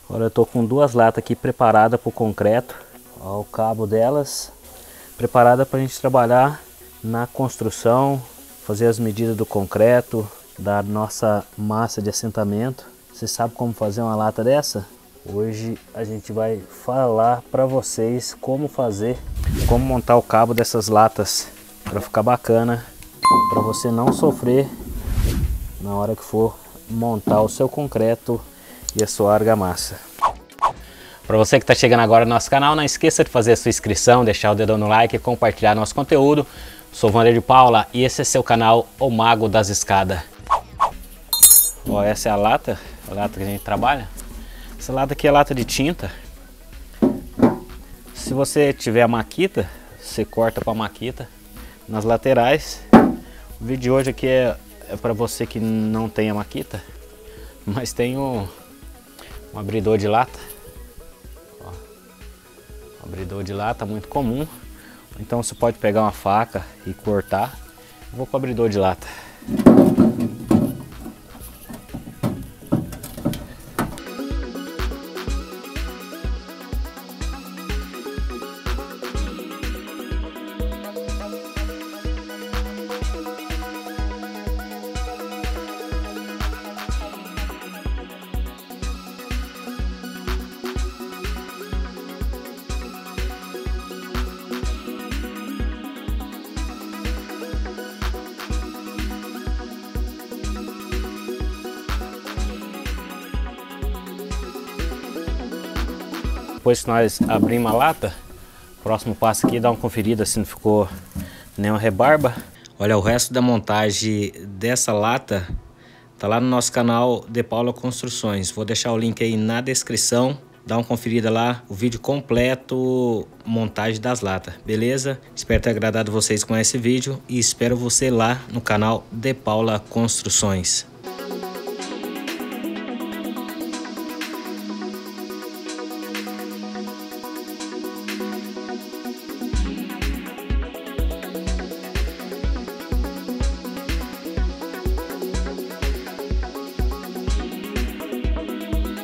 Agora eu tô com duas latas aqui preparadas para o concreto. Ó, o cabo delas preparada para a gente trabalhar na construção, fazer as medidas do concreto, da nossa massa de assentamento. Você sabe como fazer uma lata dessa? Hoje a gente vai falar para vocês como fazer, como montar o cabo dessas latas para ficar bacana, para você não sofrer na hora que for montar o seu concreto e a sua argamassa. Para você que está chegando agora no nosso canal, não esqueça de fazer a sua inscrição, deixar o dedão no like e compartilhar nosso conteúdo. Sou Vanderlei de Paula e esse é seu canal, O Mago das Escadas. Ó, essa é a lata que a gente trabalha. Essa lata aqui é lata de tinta. Se você tiver a maquita, você corta com a maquita nas laterais. O vídeo de hoje aqui é para você que não tem a maquita, mas tem um abridor de lata. Ó, um abridor de lata muito comum. Então você pode pegar uma faca e cortar. Eu vou com o abridor de lata. Depois que nós abrimos a lata, o próximo passo aqui é dar uma conferida se não ficou nenhuma rebarba. Olha, o resto da montagem dessa lata tá lá no nosso canal De Paula Construções. Vou deixar o link aí na descrição. Dá uma conferida lá, o vídeo completo, montagem das latas, beleza? Espero ter agradado vocês com esse vídeo e espero você lá no canal De Paula Construções.